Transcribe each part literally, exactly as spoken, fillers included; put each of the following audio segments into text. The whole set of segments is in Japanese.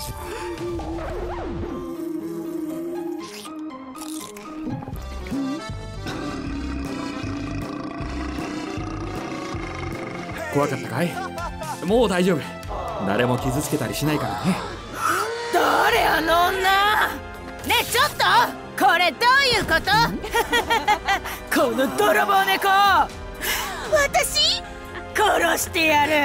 怖かったかい？もう大丈夫。誰も傷つけたりしないからね。 誰あの女。ねえちょっと、これどういうこと？この泥棒猫、私殺してやる。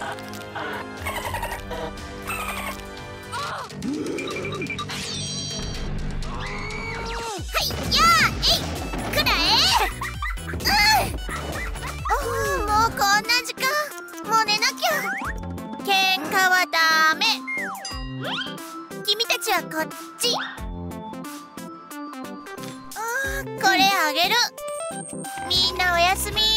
はいやーえいくらえ。うん、もうこんな時間、もう寝なきゃ。喧嘩はダメ。君たちはこっち。これあげる。みんなおやすみ。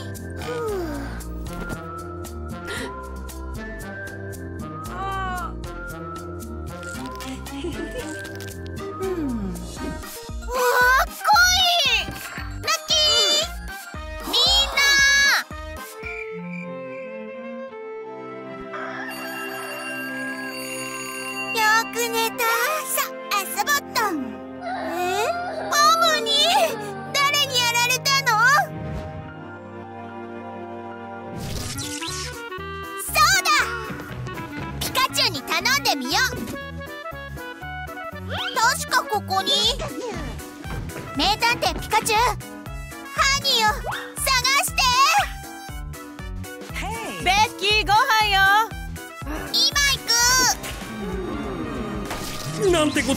わあ、濃い。ラッキー。みんなよく寝た。さあ遊ぼっと。え？ポムに誰にやられたの？そうだ、ピカチュウに頼んでみよう。確かここに。名探偵ピカチュウ、犯人を探して。 ベッキー、ご飯よ。 今行く。 なんてこった。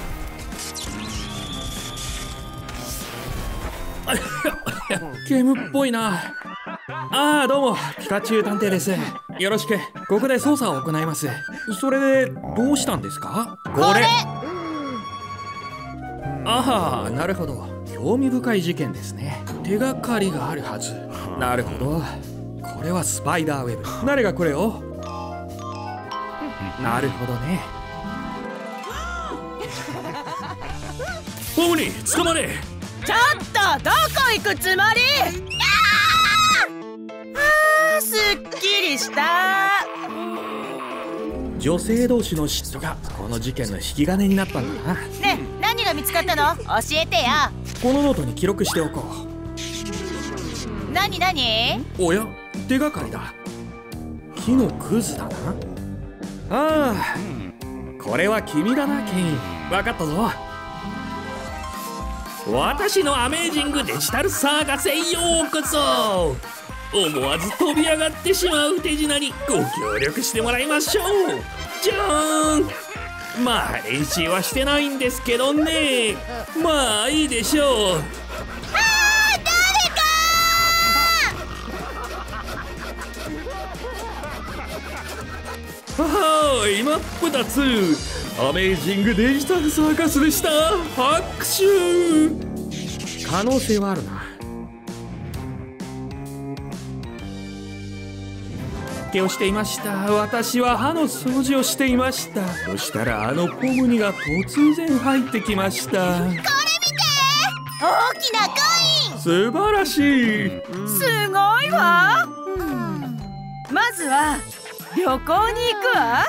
煙っぽいな。ああ、どうもピカチュウ探偵です。よろしく。ここで捜査を行います。それでどうしたんですか？これ。 これああ、なるほど。興味深い事件ですね。手がかりがあるはず。なるほど。これはスパイダーウェブ。誰がこれを？なるほどね。ポムに捕まれ。 ちょっと、どこ行くつもり？あー、すっきりした。 女性同士の嫉妬がこの事件の引き金になったんだな。 ねえ、何が見つかったの？教えてや。 このノートに記録しておこう。何何？ おや、手がかりだ。木のクズだな。ああ、これは君だな、ケイン。分かったぞ。私のアメージングデジタルサーカスへようこそ。思わず飛び上がってしまう手品にご協力してもらいましょう。じゃーん。まあ練習はしてないんですけどね。まあいいでしょう。 あー、 誰か。はーい、真っ二つ。アメージングデジタルサーカスでした。拍手。可能性はあるな。をしていました。私は歯の掃除をしていました。そしたらあのポムニが突然入ってきました。これ見て、 大きなコイン。 素晴らしい。 すごいわ。うん、まずは旅行に行くわ。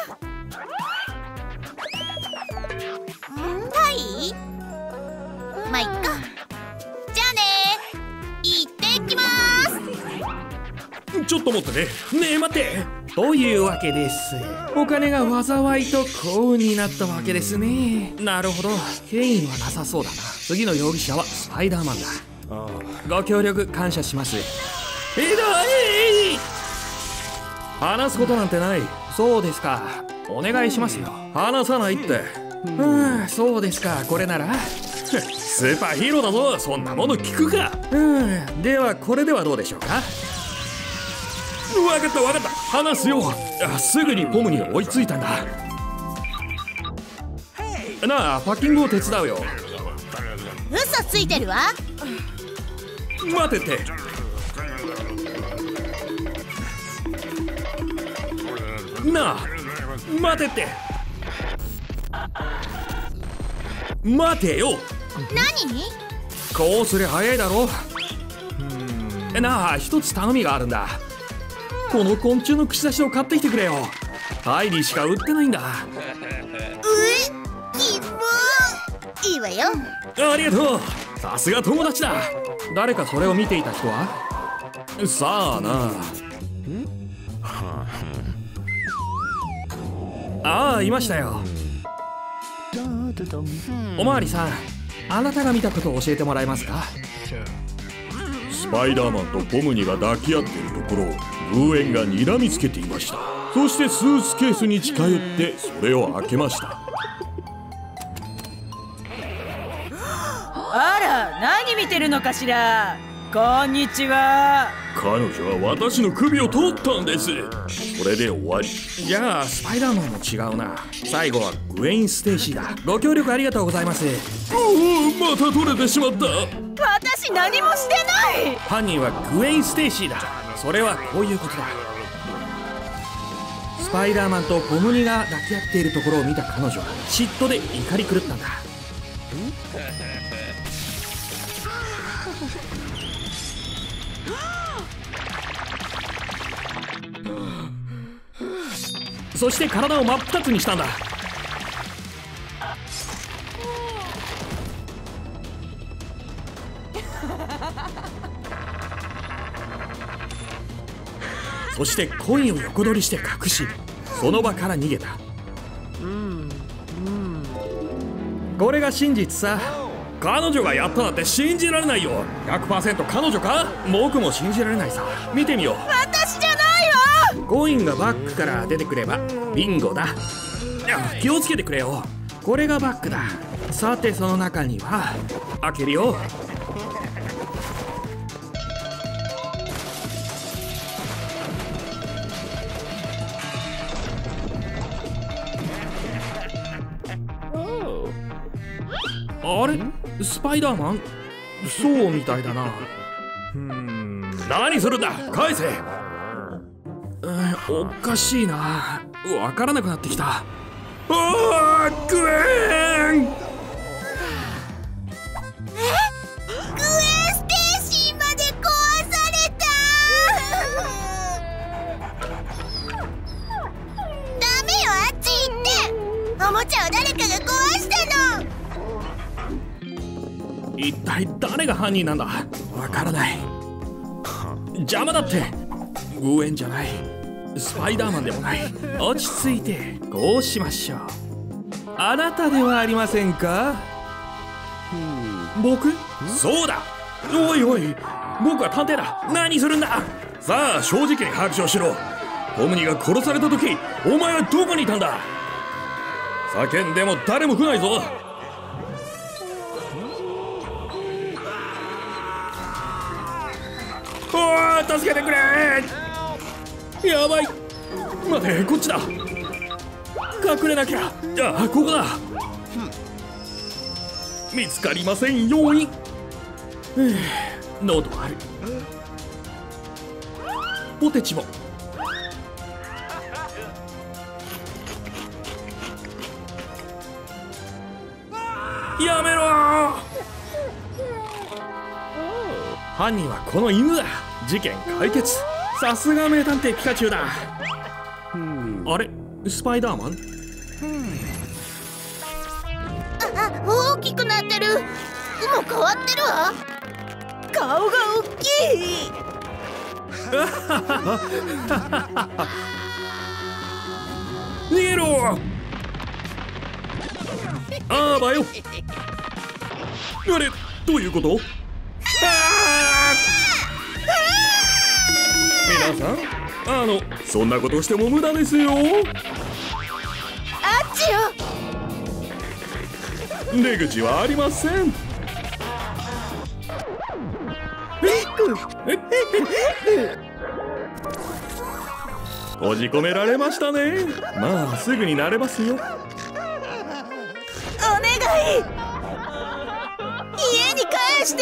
はい、まあいっか。じゃあね、行ってきます。 ちょっと待ってね。ねえ待て。というわけです。お金が災いと幸運になったわけですね。なるほど。ケインはなさそうだな。次の容疑者はスパイダーマンだ。ご協力感謝します。ひどい。話すことなんてない。そうですか。お願いしますよ。話さないって。うん、そうですか。これならスーパーヒーローだぞ。そんなもの聞くか。うん、ではこれではどうでしょうか。わかったわかった。話すよ。あ、すぐにポムに追いついたんだ。なあ、パッキングを手伝うよ。 嘘ついてるわ。 待てて。なあ、待てて。待てよ。 何？ こうすりゃ早いだろ。なあ、一つ頼みがあるんだ。この昆虫の串刺しを買ってきてくれよ。タイにしか売ってないんだ。 キモいいわよ。 ありがとう。さすが友達だ。誰かそれを見ていた人は？さあな。ああ、いましたよ。おまわりさん、あなたが見たことを教えてもらえますか？ スパイダーマンとポムニが抱き合っているところをグーエンが睨みつけていました。そしてスーツケースに近寄ってそれを開けました。 あら、何見てるのかしら。こんにちは。 彼女は私の首を取ったんです。それで終わり。 じゃあスパイダーマンも違うな。最後はグウェイン・ステイシーだ。ご協力ありがとうございます。 うお、また取れてしまった。 私何もしてない。 犯人はグウェイン・ステイシーだ。それはこういうことだ。スパイダーマンとポムニが抱き合っているところを見た彼女は嫉妬で怒り狂ったんだ。そして体を真っ二つにしたんだ。そしてコインを横取りして隠し、その場から逃げた。これが真実さ。彼女がやったなんて信じられないよ。 ひゃくパーセント 彼女か？僕も信じられないさ。見てみよう。 私じゃないわ。 コインがバッグから出てくればビンゴだ。いや、気をつけてくれよ。これがバッグだ。さてその中には、開けるよ。あれ？スパイダーマン？そうみたいだな。うーん、何するんだ？返せ。おかしいな。わからなくなってきた。おー、グエン！ え？グエン・ステイシーまで壊された。ダメよ、あっち行って。おもちゃを誰かが壊したの。 一体誰が犯人なんだ？わからない。邪魔だって。グエンじゃない。スパイダーマンでもない。落ち着いて、こうしましょう。あなたではありませんか？僕？そうだ。おいおい、僕は探偵だ。何するんだ？さあ正直に白状しろ。ポムニが殺された時、お前はどこにいたんだ？叫んでも誰も来ないぞ。おー、助けてくれ。やばい。待て、こっちだ。隠れなきゃ。ああ、ここだ。見つかりませんように。喉ある。ポテチも。やめろ。犯人はこの犬だ。事件解決。さすが名探偵ピカチュウだ。あれ、スパイダーマン？ あ、大きくなってる。もう変わってるわ。顔が大きい。 逃げろ。あーばよ。あれ、どういうこと？皆さん、あの、そんなことしても無駄ですよ。 あっちよ。 出口はありません。閉じ込められましたね。まあすぐに慣れますよ。 お願い。家に返して。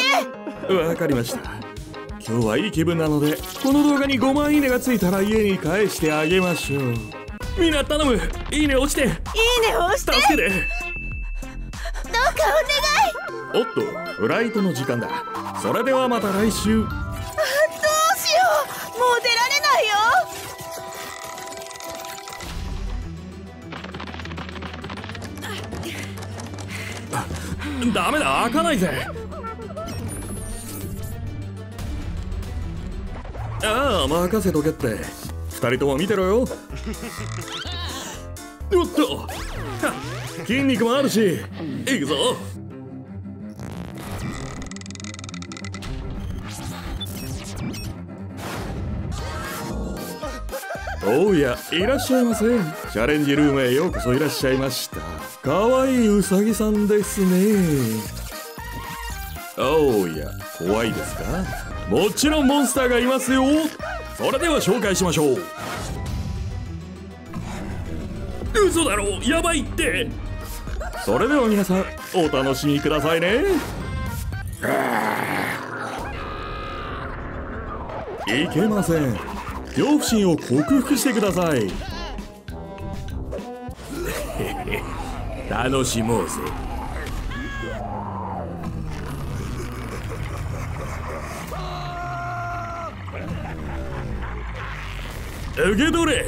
わかりました。今日はいい気分なので、この動画にごまんいいねがついたら家に返してあげましょう。みんな頼む。いいね押して。いいね押して。 助けて。 どうかお願い。おっと、フライトの時間だ。それではまた来週。 どうしよう。もう出られないよ。 ダメだ、開かないぜ。ああ、任せとけって。二人とも見てろよ。おっと、筋肉もあるし、いくぞ。おや、いらっしゃいませ。チャレンジルームへようこそいらっしゃいました。かわいいウサギさんですね。おや、怖いですか？もちろんモンスターがいますよ。それでは紹介しましょう。嘘だろ、やばいって。それでは皆さん、お楽しみくださいね。いけません。恐怖心を克服してください。楽しもうぜ。受け取れ。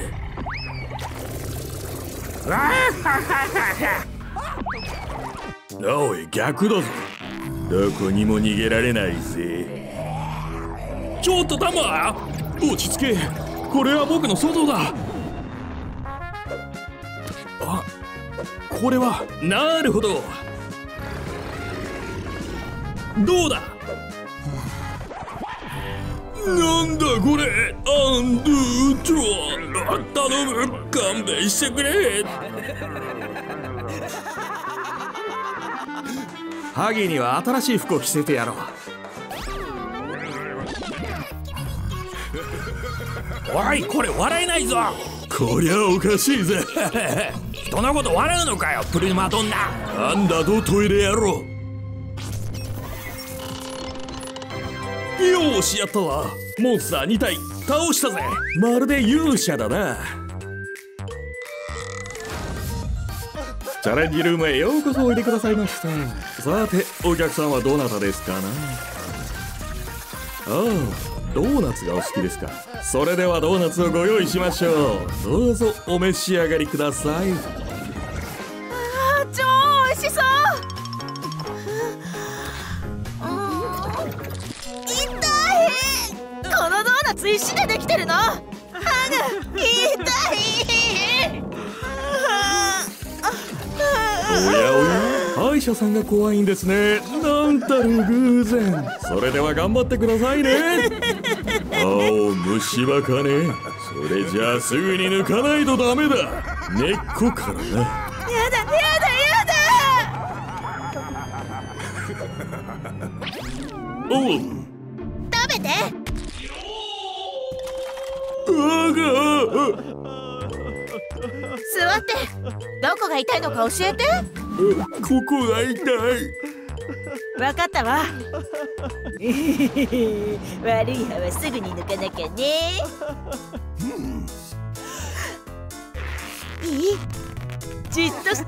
おい、逆だぞ。どこにも逃げられないぜ。ちょっとタマ、落ち着け。これは僕の想像だ。あ、これは。なるほど。どうだ。なんだこれ。アンドゥトラ、頼む、勘弁してくれ。ハギには新しい服を着せてやろう。おい、これ笑えないぞ。こりゃおかしいぜ。人のこと笑うのかよ、プリマドンナ。なんだとトイレ野郎。よーし、やったわ。モンスターに体倒したぜ。まるで勇者だな。チャレンジルームへようこそおいでくださいました。さて、お客さんはどなたですかな。ああ、ドーナツがお好きですか。それではドーナツをご用意しましょう。どうぞお召し上がりください。 ああ、超美味しそう。痛い。このドーナツ石でできてるの。ハグ、痛い。 おやおや、歯医者さんが怖いんですね。なんたる偶然。それでは頑張ってくださいね。あお、虫歯かね。それじゃあすぐに抜かないとダメだ。根っこからな。 やだやだやだ。 おう、 食べて。 あが座って。どこが痛いのか教えて。 ここが痛い。 わかったわ。悪い歯はすぐに抜かなきゃね。いい？じっとして。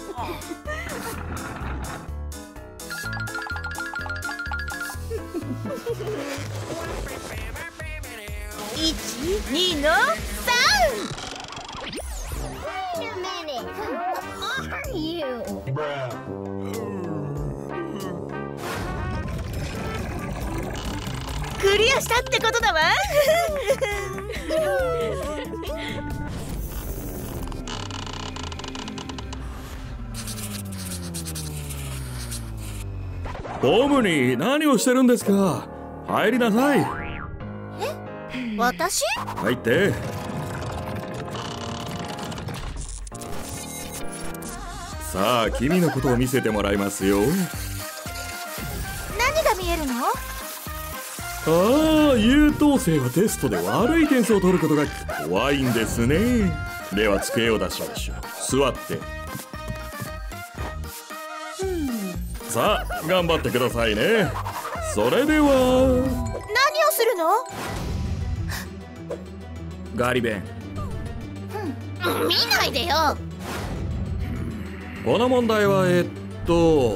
いち、にのさん。クリアしたってことだわ。 ボムに何をしてるんですか。入りなさい。 え、私？ 入って。さあ、君のことを見せてもらいますよ。 何が見えるの？ ああ、優等生はテストで悪い点数を取ることが怖いんですね。では机を出しましょう。座って。さあ、頑張ってくださいね。それでは。 何をするの？ ガリ弁。 うん、見ないでよ。 この問題はえっと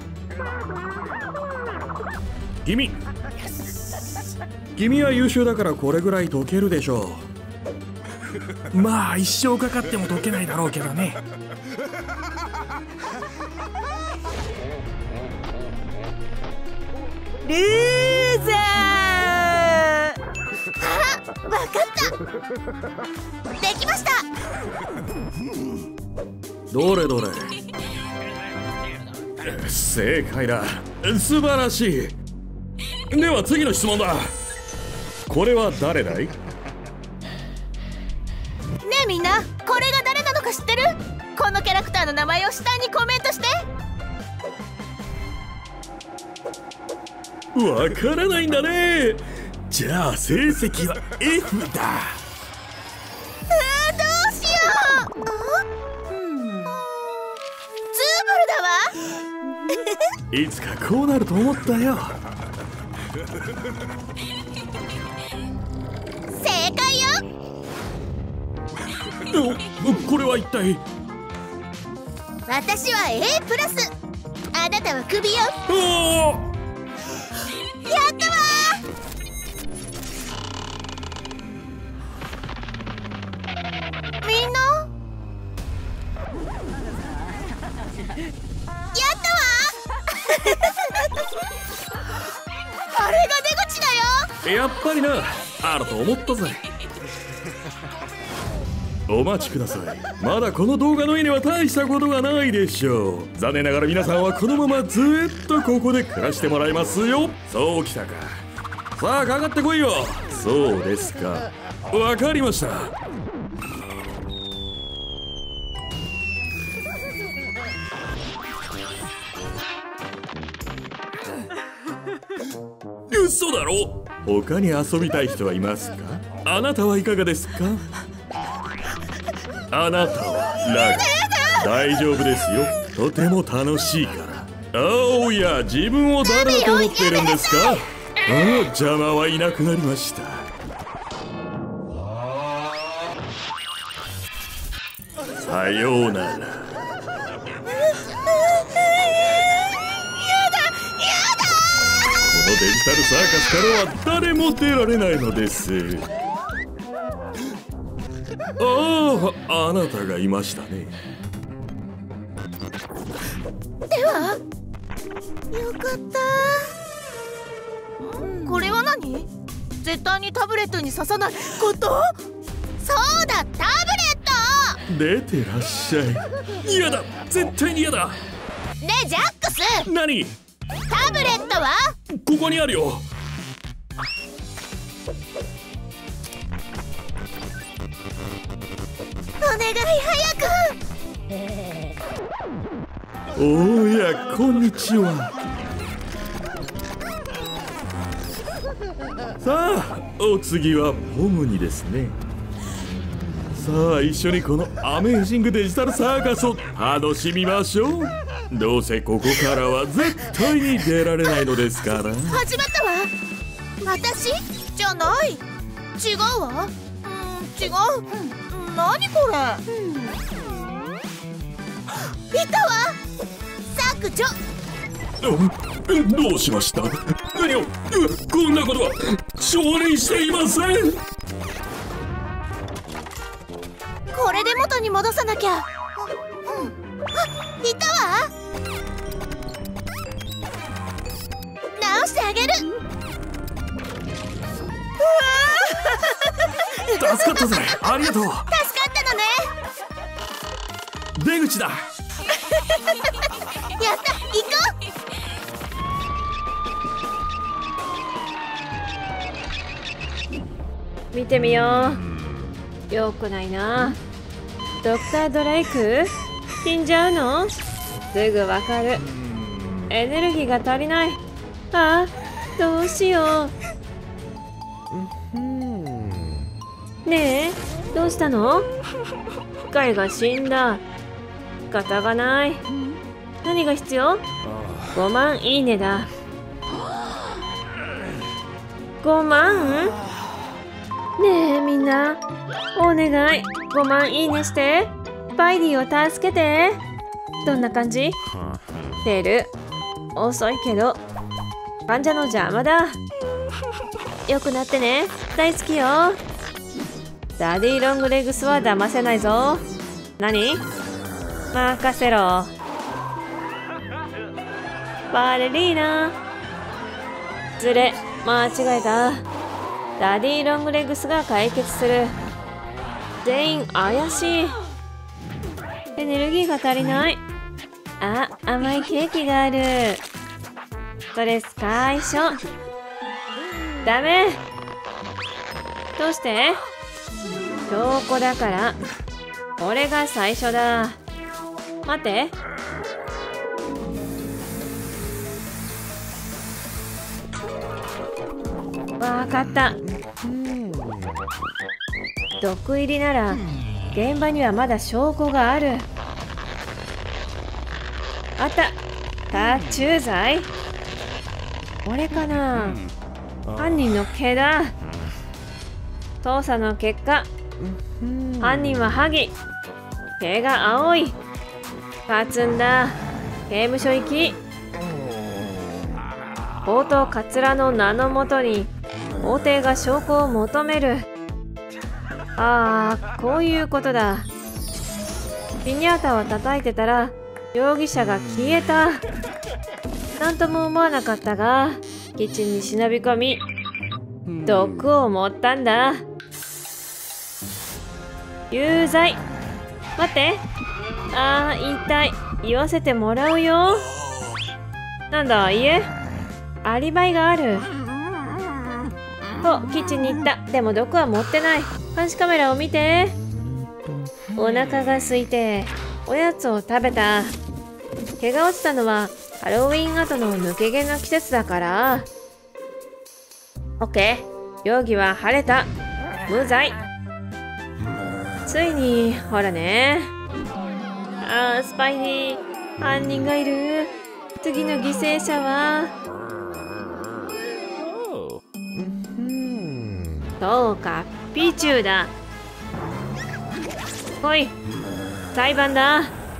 君君は優秀だからこれぐらい解けるでしょう。まあ一生かかっても解けないだろうけどね。 ルーザー。 あ、わかった。できました。 どれどれ。正解だ。素晴らしい。では次の質問だ。これは誰だい？ ねえみんな、これが誰なのか知ってる？このキャラクターの名前を下にコメントして。 わからないんだね。じゃあ成績は エフ だ。 あー、どうしよう。うん、ズーブルだわ。 いつかこうなると思ったよ。 正解よ。 お、これは一体。 私は エー プラス。あなたはクビよ。 おー、 やったわー。みんなやったわあれが出口だよ。 やっぱりな。あると思ったぜ。お待ちください。まだこの動画の絵には大したことがないでしょう。残念ながら皆さんはこのままずっとここで暮らしてもらいますよ。そうきたか。さあかかってこいよ。そうですか。わかりました。嘘だろ。他に遊びたい人はいますか？あなたはいかがですか？あなたは楽。大丈夫ですよ。とても楽しいから。おいや、自分を誰だと思ってるんですか？ああ、邪魔はいなくなりました。さようなら。このデジタルサーカスからは誰も出られないのです。ああ、あなたがいましたね。 ではよかった。これは何？絶対にタブレットに刺さないこと？ そうだ、タブレット。 出てらっしゃい。嫌だ、絶対に嫌だ。 ねえジャックス、 何？ タブレットは？ ここにあるよ。 お願い早く。 おや、こんにちは。さあ、お次はポムニですね。さあ、一緒にこのアメージングデジタルサーカスを楽しみましょう。どうせここからは絶対に出られないのですから。 始まったわ。 私じゃない。 違うわ。うん、違う。何これ？ いたわ。削除。 どうしました？何を？こんなことは承認していません。 これで元に戻さなきゃ。 うん、あ、いたわ。直してあげる。 助かったぜ。ありがとう。 助かったのね。 出口だ。 やった、行こう。見てみよう。よくないな。ドクター・ドレイク？死んじゃうの？すぐわかる。エネルギーが足りない。ああ、どうしよう。ねえ、どうしたの？ガイが死んだ。仕方がない。何が必要？ごまんいいねだ。ごまん？ねえみんな、お願い、ごまんいいねして。バイディを助けて。どんな感じ？テル、遅いけど患者の邪魔だ。よくなってね。大好きよ。ダディロングレグスは騙せないぞ。何？任せろ。バレリーナ。 失礼、間違えた。ダディ・ロングレッグスが解決する。全員怪しい。エネルギーが足りない。あ、甘いケーキがある。ストレス解消。ダメ。どうして？証拠だから。これが最初だ。待って。わかった。毒入りなら現場にはまだ証拠がある。あった。殺虫剤？これかな。犯人の毛だ。捜査の結果、犯人はハギ。毛が青い。勝つんだ。刑務所行き。強盗カツラの名のもとに法廷が証拠を求める。ああ、こういうことだ。ピニャータを叩いてたら容疑者が消えた。なんとも思わなかったが、キッチンに忍び込み毒を盛ったんだ。有罪。待って。ああ、言いたい。言わせてもらうよ。なんだ、いえアリバイがある。とキッチンに行った。でも毒は持ってない。監視カメラを見て。お腹が空いておやつを食べた。毛が落ちたのはハロウィン後の抜け毛の季節だから。オッケー。容疑は晴れた。無罪。ついに、ほらね。ああ、スパイディ。犯人がいる。次の犠牲者は。そうか、ピチューだ。来い。裁判だ。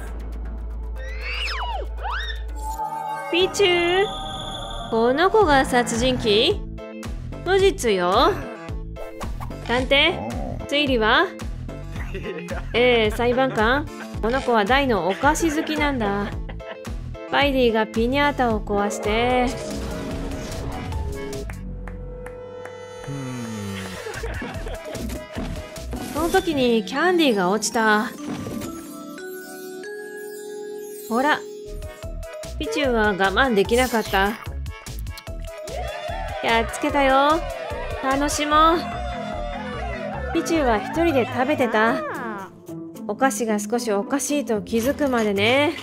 ピチュー。この子が殺人鬼？無実よ。探偵、推理は？ええ、裁判官。この子は大のお菓子好きなんだ。スパイディがピニャータを壊して。その時にキャンディーが落ちた。ほら、ピチューは我慢できなかった。やっつけたよ。楽しもう。ピチューは一人で食べてた。お菓子が少しおかしいと気づくまでね。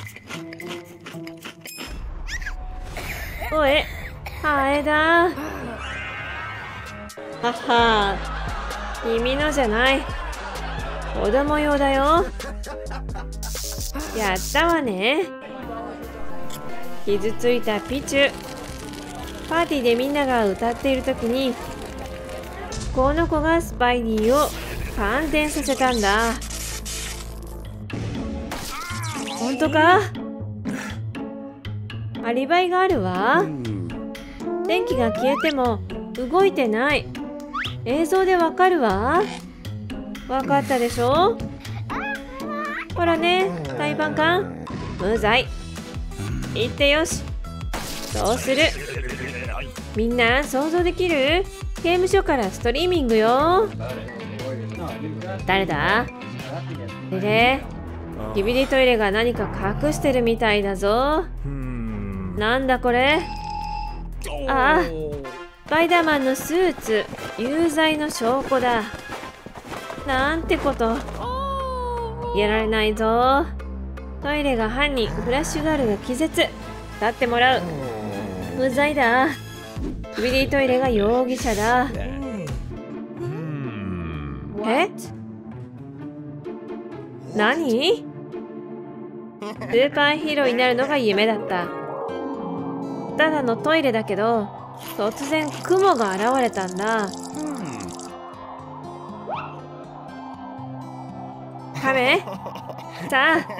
おい、ハエだ。はっは、君のじゃない。子供用だよ。やったわね。傷ついたピチュ。パーティーでみんなが歌っている時にこの子がスパイディを感電させたんだ。本当か？アリバイがあるわ。電気が消えても動いてない。映像でわかるわ。わかったでしょ？ほらね、裁判官。無罪。言ってよし。どうする？みんな想像できる？刑務所からストリーミングよ。誰だ？でで、キビリトイレが何か隠してるみたいだぞ。なんだこれ？ああ、スパイダーマンのスーツ、有罪の証拠だ。なんてこと。やられないぞ。トイレが犯人、フラッシュガールが気絶。立ってもらう。無罪だ。キビリトイレが容疑者だ。え？何？スーパーヒーローになるのが夢だった。ただのトイレだけど、突然雲が現れたんだ。カメ？さあ。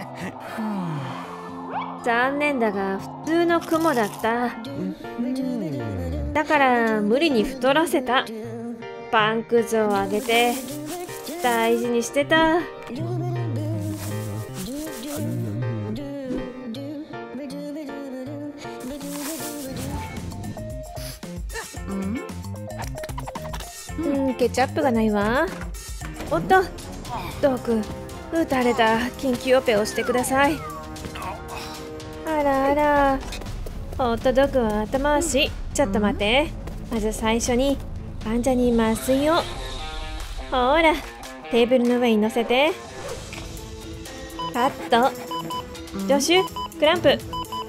残念だが普通の雲だった。だから無理に太らせた。パンくずをあげて大事にしてた。 ケチャップがないわ。おっと、ドク、撃たれた。緊急オペをしてください。あらあら。ホットドッグは頭足。ちょっと待って。まず最初に患者に麻酔を。ほら、テーブルの上に乗せて。カット。助手、クランプ。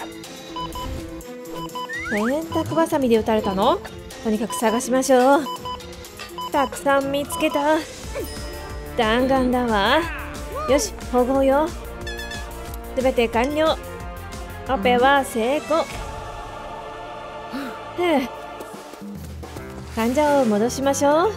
洗濯バサミで撃たれたの？とにかく探しましょう。たくさん見つけた。弾丸だわ。よし、保護よ。すべて完了。オペは成功。ふう。患者を戻しましょう。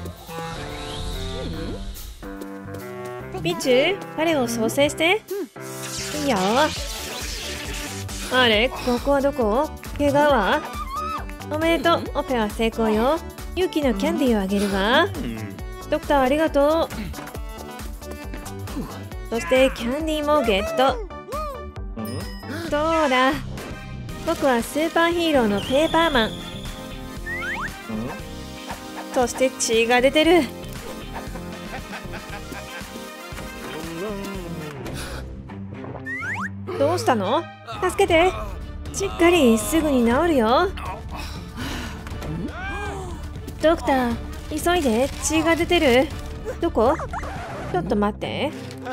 ピチュー、彼を蘇生して。いいよ。あれ、ここはどこ？怪我は？おめでとう。オペは成功よ。勇気のキャンディーをあげるわ。ドクターありがとう。そしてキャンディーもゲット。そうだ。僕はスーパーヒーローのペーパーマン。そして血が出てる。どうしたの？助けて。しっかり、すぐに治るよ。ドクター、急いで。血が出てる。どこ？ちょっと待って。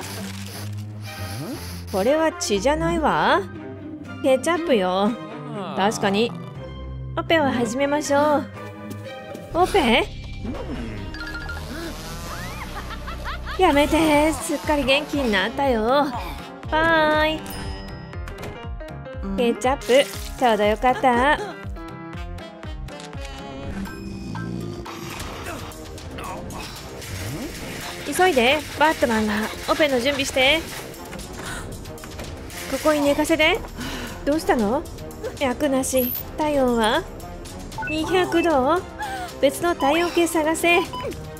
これは血じゃないわ。ケチャップよ。確かに。オペを始めましょう。オペ？やめて。すっかり元気になったよ。バイ。ケチャップ、ちょうどよかった。急いで。バットマンがオペの準備して。ここに寝かせて。どうしたの？脈なし。体温はにひゃくど。別の体温計探せ。う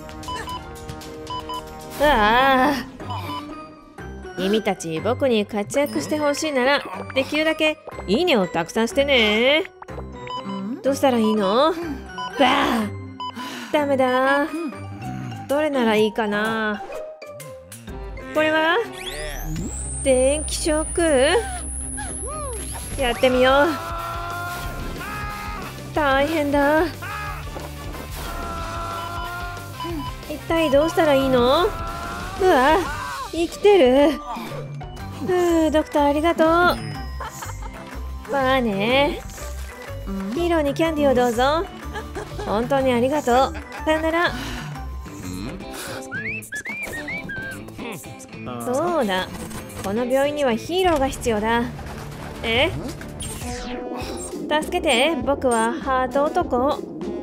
わあ。君たち、僕に活躍してほしいならできるだけいいねをたくさんしてね。どうしたらいいの？バー。ダメだ。どれならいいかな。これは電気ショック。やってみよう。大変だ。一体どうしたらいいの？うわ、生きてる。ふう、ドクターありがとう。まあね。ヒーローにキャンディーをどうぞ。本当にありがとう。さよなら。そうだ。この病院にはヒーローが必要だ。え？助けて。僕はハート男。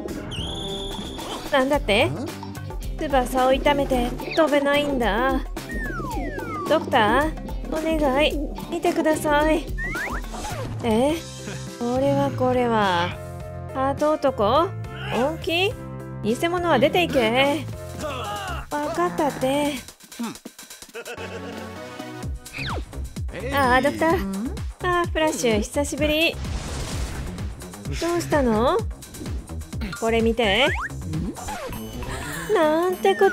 なんだって？翼を痛めて飛べないんだ。ドクター、お願い、見てください。え？これはこれは。ハート男？本気？偽物は出ていけ。わかったって。ああ、ドクター。ああ、フラッシュ、久しぶり。どうしたの？これ見て。なんてこと。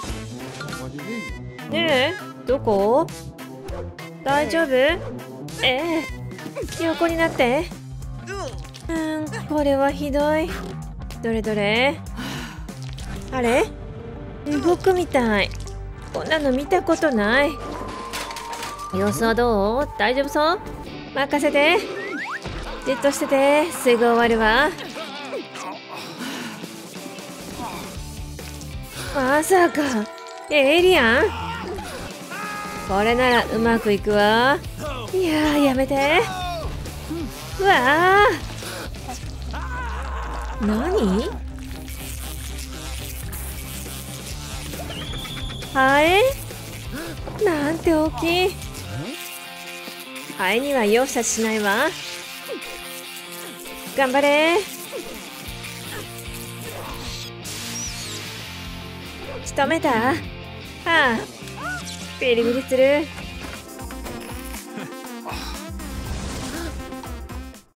ねえ、どこ？大丈夫？ええ、横になって。うん、これはひどい。どれどれ？あれ？僕みたい。こんなの見たことない。様子はどう？大丈夫そう？任せて。じっとしてて、すぐ終わるわ。まさか、エイリアン？これならうまくいくわ。いやー、やめて。うわー。何？ハエ？なんて大きい。ハエには容赦しないわ。頑張れ。仕留めた。はあ、ビリビリする。